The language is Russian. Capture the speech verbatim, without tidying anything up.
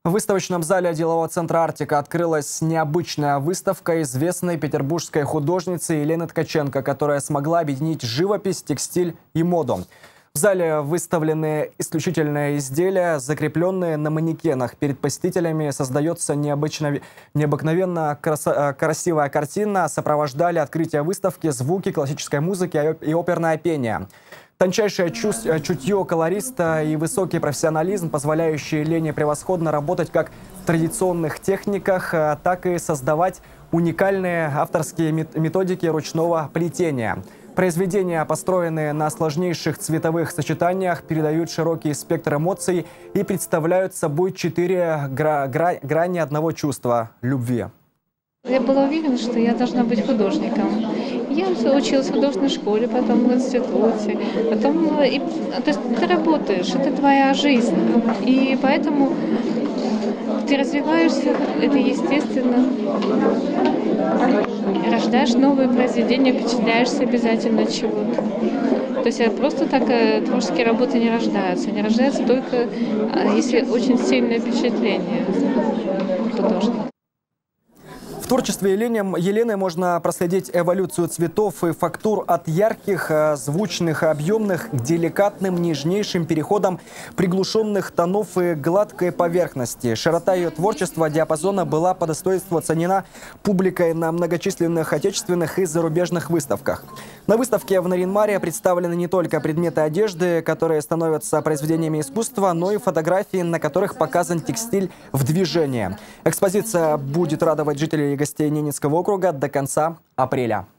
В выставочном зале делового центра «Арктика» открылась необычная выставка известной петербургской художницы Елены Ткаченко, которая смогла объединить живопись, текстиль и моду. В зале выставлены исключительные изделия, закрепленные на манекенах. Перед посетителями создается необычно, необыкновенно красо, красивая картина. Сопровождали открытие выставки звуки классической музыки и оперное пение. Тончайшее чутье колориста и высокий профессионализм, позволяющие Лене превосходно работать как в традиционных техниках, так и создавать уникальные авторские методики ручного плетения. Произведения, построенные на сложнейших цветовых сочетаниях, передают широкий спектр эмоций и представляют собой четыре гра гра грани одного чувства – любви. Я была уверена, что я должна быть художником. Я училась в художественной школе, потом в институте, потом и, то есть ты работаешь, это твоя жизнь, и поэтому ты развиваешься, это естественно. Рождаешь новые произведения, впечатляешься обязательно чего-то. То есть просто так творческие работы не рождаются, они рождаются только если очень сильное впечатление художника. В творчестве Елены, Елены можно проследить эволюцию цветов и фактур от ярких, звучных, объемных к деликатным, нежнейшим переходам приглушенных тонов и гладкой поверхности. Широта ее творчества диапазона была по достоинству оценена публикой на многочисленных отечественных и зарубежных выставках. На выставке в Нарьян-Маре представлены не только предметы одежды, которые становятся произведениями искусства, но и фотографии, на которых показан текстиль в движении. Экспозиция будет радовать жителей и гостей Ненецкого округа до конца апреля.